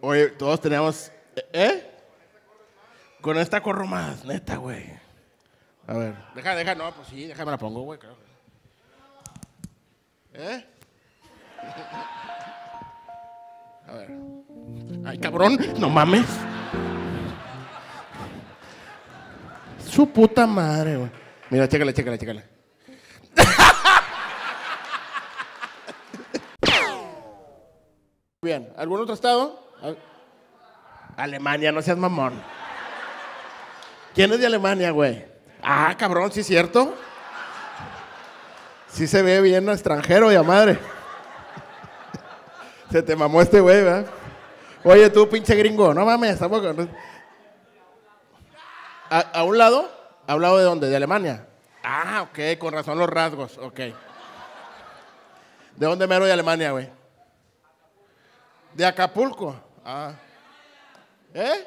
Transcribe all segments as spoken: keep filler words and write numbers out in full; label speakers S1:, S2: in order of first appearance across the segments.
S1: Oye, todos teníamos... ¿Eh? Con esta corro más, neta, güey. A ver, deja, deja, no, pues sí, déjame la pongo, güey, creo. ¿Eh? A ver. Ay, cabrón, no mames. Su puta madre, güey. Mira, chécale, chécale, chécale. Bien, ¿algún otro estado? Alemania, no seas mamón. ¿Quién es de Alemania, güey? Ah, cabrón, sí es cierto. Sí se ve bien extranjero, ya madre. Se te mamó este güey, ¿verdad? Oye, tú, pinche gringo, no mames, tampoco. ¿A, a un lado? ¿A un lado de dónde? ¿De Alemania? Ah, ok, con razón los rasgos, ok. ¿De dónde mero de Alemania, güey? ¿De Acapulco? Ah. ¿Eh?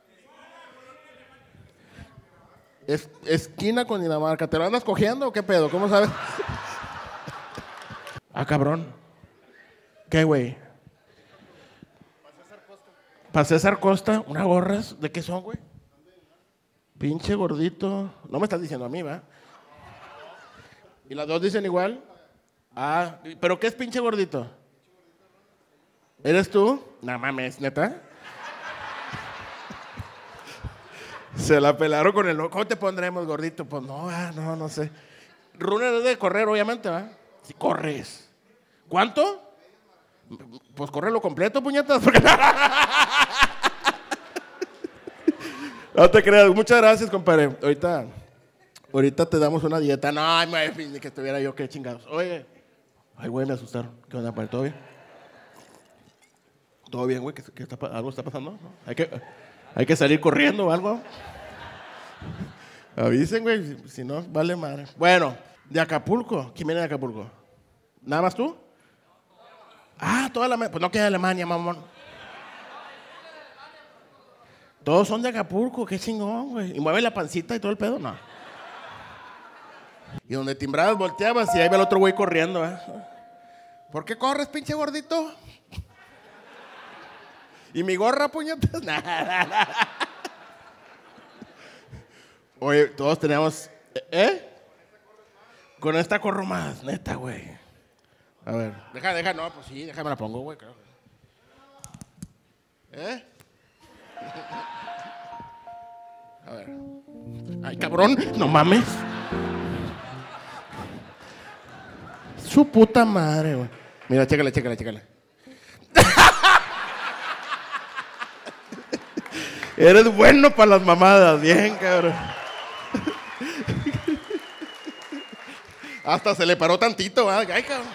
S1: Es, esquina con Dinamarca. ¿Te lo andas cogiendo o qué pedo? ¿Cómo sabes? Ah, cabrón. ¿Qué, güey? Para César Costa, ¿unas gorras? ¿De qué son, güey? Pinche gordito. No me estás diciendo a mí, ¿va? ¿Y las dos dicen igual? Ah, ¿pero qué es pinche gordito? ¿Eres tú? No mames, ¿neta? Se la pelaron con el... ¿Cómo te pondremos, gordito? Pues no, ah, no, no sé. Runner es de correr, obviamente, ¿va? Si corres. ¿Cuánto? Pues correlo completo, puñetas. Porque... No te creas. Muchas gracias, compadre. Ahorita, ahorita te damos una dieta. No, ay, ni que estuviera yo, qué chingados. Oye. Ay, güey, me asustaron. ¿Qué onda, padre? ¿Todo bien? ¿Todo bien, güey? ¿Qué, qué está, ¿Algo está pasando? ¿No? Hay que, hay que salir corriendo o algo. Avisen, güey. Si, si no, vale madre. Bueno, de Acapulco. ¿Quién viene de Acapulco? ¿Nada más tú? Ah, toda la... Pues no queda Alemania, mamón. Todos son de Acapulco, qué chingón, güey. ¿Y mueve la pancita y todo el pedo? No. Y donde timbrabas, volteabas y ahí ve el otro güey corriendo, ¿eh? ¿Por qué corres, pinche gordito? ¿Y mi gorra, puñetas? Oye, todos teníamos... ¿Eh? Con esta corro más, neta, güey. A ver, deja, deja, no, pues sí, déjame la pongo, güey, creo. ¿Eh? A ver. Ay, cabrón, no mames. Su puta madre, güey. Mira, chécale, chécale, chécale. Eres bueno para las mamadas, bien, cabrón. Hasta se le paró tantito, ¿verdad? Ay, cabrón.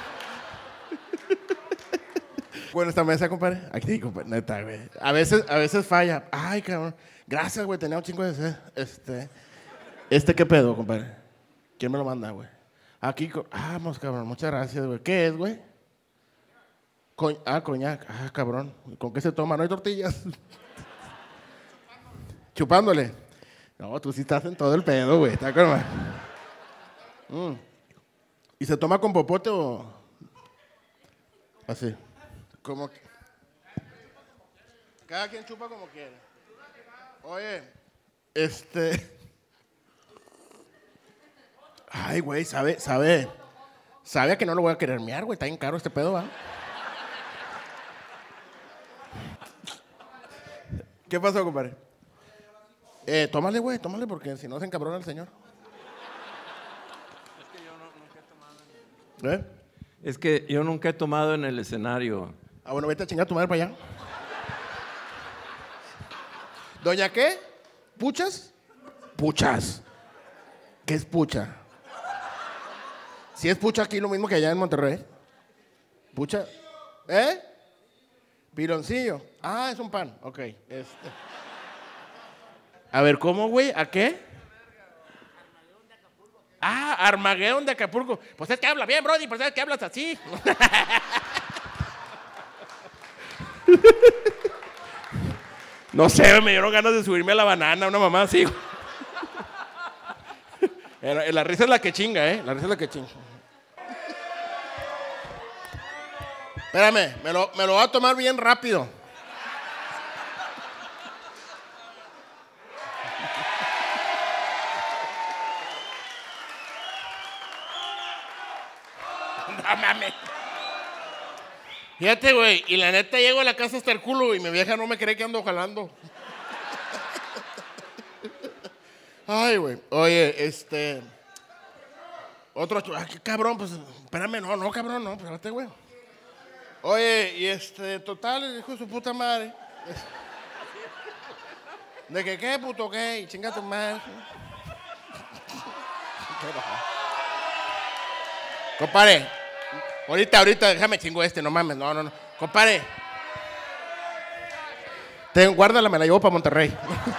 S1: Bueno, esta mesa, compadre. Aquí, compadre, neta, güey. A veces, a veces falla. Ay, cabrón. Gracias, güey. Tenía un chingo de sed. Este. ¿Este qué pedo, compadre? ¿Quién me lo manda, güey? Aquí, vamos, cabrón. Muchas gracias, güey. ¿Qué es, güey? Co ah, coñac. Ah, cabrón. ¿Con qué se toma? No hay tortillas. Chupándole. No, tú sí estás en todo el pedo, güey. Está con... mm. ¿Y se toma con popote o...? Así. Como... Cada quien chupa como quiere. Oye, este... Ay, güey, sabe, sabe... Sabe que no lo voy a querer mear, güey. Está bien caro este pedo, ¿va? ¿Qué pasó, compadre? Eh, tómale, güey, tómale, porque si no se encabrona el señor.
S2: Es que yo no, nunca he tomado.
S1: ¿Eh?
S2: Es que yo nunca he tomado en el escenario.
S1: Ah, bueno, vete a chingar a tu madre para allá. ¿Doña qué? ¿Puchas? Puchas. ¿Qué es pucha? Si es pucha aquí, lo mismo que allá en Monterrey. Pucha. ¿Eh? Piloncillo. Ah, es un pan. Ok. Este. A ver, ¿cómo, güey? ¿A qué? Ah, Armagedón de Acapulco. Pues es que habla bien, Brody, pues es que hablas así. No sé, me dieron ganas de subirme a la banana, una mamá así. La, la risa es la que chinga, ¿eh? La risa es la que chinga. Espérame, me lo, me lo voy a tomar bien rápido. No mames. Fíjate, güey, y la neta llego a la casa hasta el culo y mi vieja no me cree que ando jalando. Ay, güey. Oye, este... Otro... Ay, qué cabrón, pues... Espérame, no, no, cabrón, no, espérate, güey. Oye, y este... Total, hijo de su puta madre. ¿De que qué, puto, qué? Chinga tu madre. Compadre, ahorita, ahorita, déjame chingo este, no mames, no, no, no. Compadre, ten, guárdala, me la llevo para Monterrey.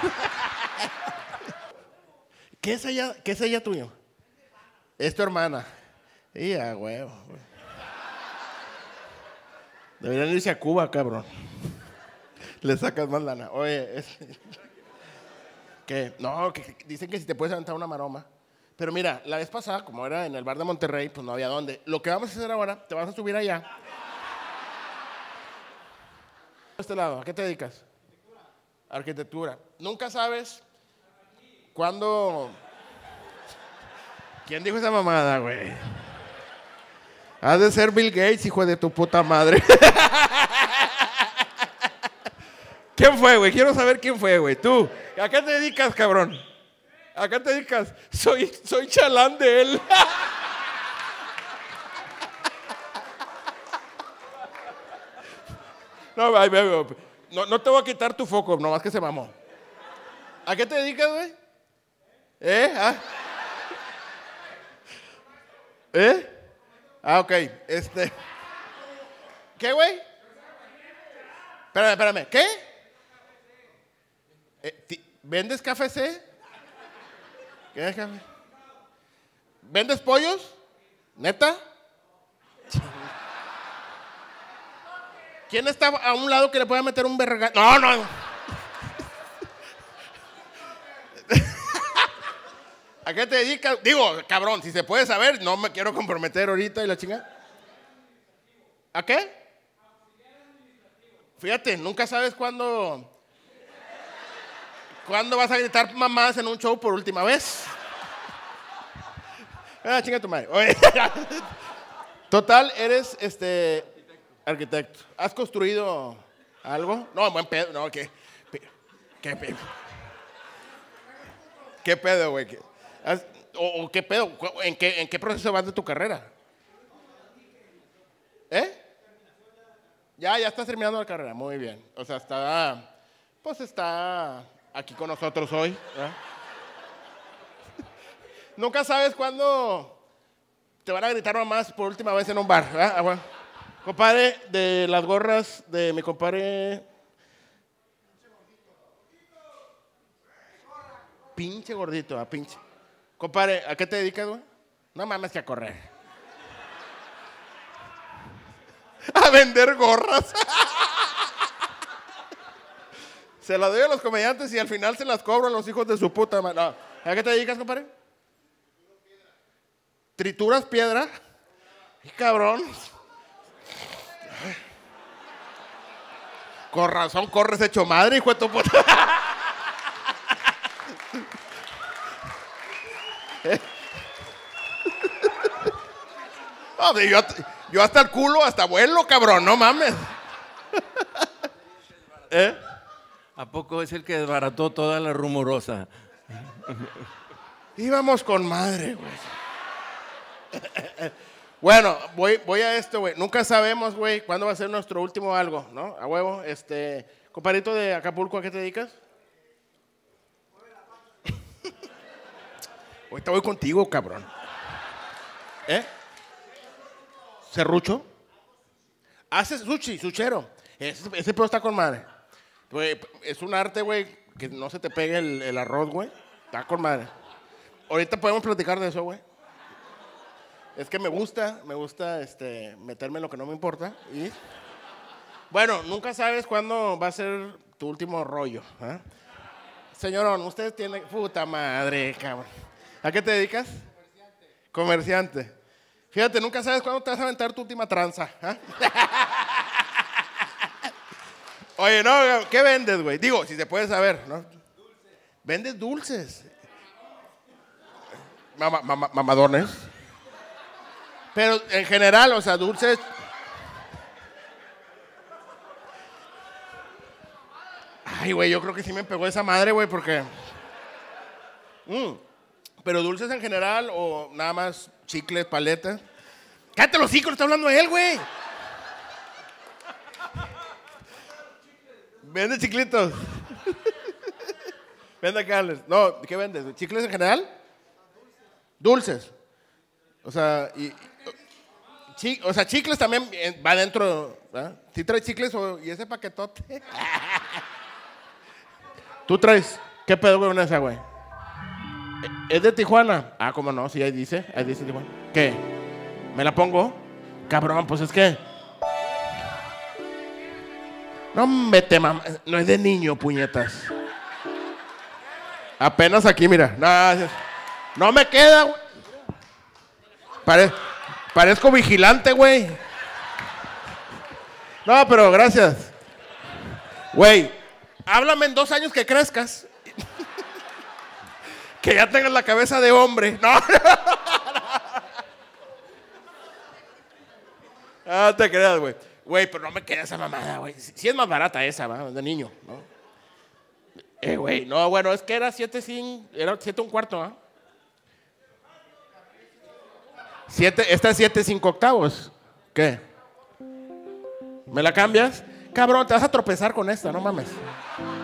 S1: ¿Qué es ella, qué es ella tuyo? Es tu hermana. Y a huevo. Deberían irse a Cuba, cabrón. Le sacas más lana. Oye, es... ¿Qué? No, que, que dicen que si te puedes aventar una maroma. Pero mira, la vez pasada, como era en el bar de Monterrey, pues no había dónde. Lo que vamos a hacer ahora, te vas a subir allá. A este lado, ¿a qué te dedicas? Arquitectura. Arquitectura. Nunca sabes cuándo... ¿Quién dijo esa mamada, güey? Has de ser Bill Gates, hijo de tu puta madre. ¿Quién fue, güey? Quiero saber quién fue, güey. Tú, ¿a qué te dedicas, cabrón? ¿A qué te dedicas? Soy, soy chalán de él. No, ay, no, no te voy a quitar tu foco, nomás que se mamó. ¿A qué te dedicas, güey? ¿Eh? ¿Ah? ¿Eh? Ah, ok. Este. ¿Qué, güey? Espérame, espérame. ¿Qué? Eh, ¿Vendes café C? ¿Qué es café? ¿Vendes pollos? ¿Neta? ¿Quién está a un lado que le pueda meter un verga? No, no. ¿A qué te dedicas? Digo, cabrón, si se puede saber, no me quiero comprometer ahorita y la chingada. ¿A qué? Fíjate, nunca sabes cuándo... ¿Cuándo vas a gritar mamás en un show por última vez? Ah, chinga tu madre. Oye, total, eres este arquitecto. ¿Has construido algo? No, buen pedo. No, ¿qué? ¿Qué pedo? ¿Qué pedo, güey? ¿O, o qué pedo? ¿En qué, ¿En qué proceso vas de tu carrera? ¿Eh? Ya, ya estás terminando la carrera. Muy bien. O sea, está... Pues está... aquí con nosotros hoy. ¿Eh? Nunca sabes cuándo te van a gritar mamás por última vez en un bar. ¿Eh? Ah, bueno. Compadre, de las gorras de mi compadre. Pinche gordito, a pinche. Compadre, ¿a qué te dedicas, güey? No mames que a correr. A vender gorras. Se las doy a los comediantes y al final se las cobro a los hijos de su puta madre. No. ¿A qué te dedicas, compadre? ¿Trituras piedra? ¡Qué cabrón! Con razón corres hecho madre, hijo de tu puta. ¿Eh? No, yo, yo hasta el culo, hasta vuelo, cabrón, no mames. ¿Eh?
S2: ¿A poco es el que desbarató toda la rumorosa?
S1: Íbamos con madre, güey. Bueno, voy, voy a esto, güey. Nunca sabemos, güey, cuándo va a ser nuestro último algo, ¿no? A huevo. Este, compadrito de Acapulco, ¿a qué te dedicas? Ahorita voy contigo, cabrón. ¿Eh? ¿Serrucho? Haces sushi, suchero. Ese, ese pedo está con madre. Güey, es un arte, güey, que no se te pegue el, el arroz, güey. Está con madre. Ahorita podemos platicar de eso, güey. Es que me gusta, me gusta este, meterme en lo que no me importa. Y... bueno, nunca sabes cuándo va a ser tu último rollo. ¿Eh? Señorón, usted tiene... puta madre, cabrón. ¿A qué te dedicas? Comerciante. Comerciante. Fíjate, nunca sabes cuándo te vas a aventar tu última tranza. ¿Eh? Oye, no, ¿qué vendes, güey? Digo, si se puede saber, ¿no? Dulces. ¿Vendes dulces? Mama, mama, mamadones. Pero en general, o sea, dulces. Ay, güey, yo creo que sí me pegó esa madre, güey, porque. Mm. Pero dulces en general o nada más chicles, paletas. Cállate los hijos, está hablando él, güey. Vende chiclitos. Vende acá. No, ¿qué vendes? ¿Chicles en general? Dulces. O sea, y, chi, o sea, chicles también va dentro. ¿Verdad? ¿Sí traes chicles o, y ese paquetote? ¿Tú traes? ¿Qué pedo con esa, güey? ¿Es de Tijuana? Ah, ¿cómo no? Sí, ahí dice. Ahí dice Tijuana. ¿Qué? ¿Me la pongo? Cabrón, pues es que... No me te mam... No es de niño, puñetas. Apenas aquí, mira. No, no me queda, güey. Pare... Parezco vigilante, güey. No, pero gracias. Güey, háblame en dos años que crezcas. Que ya tengas la cabeza de hombre. No, no te creas, güey. Güey, pero no me queda esa mamada, güey. Sí es más barata esa, ¿va? De niño, ¿no? Eh, güey, no, bueno, es que era siete sin... Era siete un cuarto, ¿ah? Siete, esta es siete cinco octavos. ¿Qué? ¿Me la cambias? Cabrón, te vas a tropezar con esta, no mames.